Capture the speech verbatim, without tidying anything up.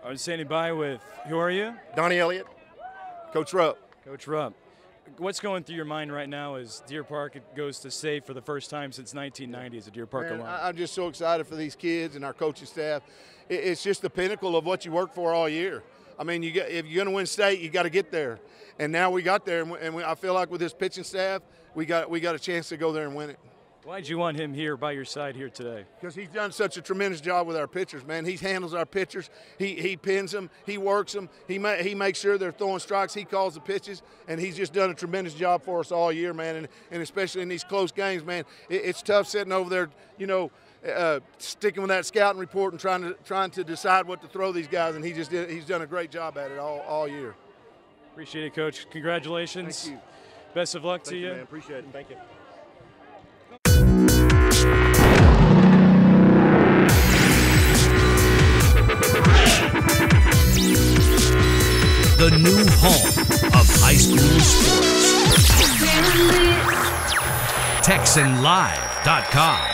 I'm standing by with, who are you? Donnie Elliott, Coach Rupp. Coach Rupp. What's going through your mind right now as Deer Park goes to state for the first time since nineteen ninety as a Deer Park Man, alum? I'm just so excited for these kids and our coaching staff. It's just the pinnacle of what you work for all year. I mean, you get, if you're going to win state, you got to get there. And now we got there, and, we, and we, I feel like with this pitching staff, we got we got a chance to go there and win it. Why'd you want him here by your side here today? Because he's done such a tremendous job with our pitchers, man. He handles our pitchers. He he pins them. He works them. He ma he makes sure they're throwing strikes. He calls the pitches, and he's just done a tremendous job for us all year, man. And and especially in these close games, man, it, it's tough sitting over there, you know, uh, sticking with that scouting report and trying to trying to decide what to throw these guys. And he just did. He's done a great job at it all all year. Appreciate it, Coach. Congratulations. Thank you. Best of luck Thank to you, you. man. Appreciate it. Thank you. The new home of high school sports. Texan Live dot com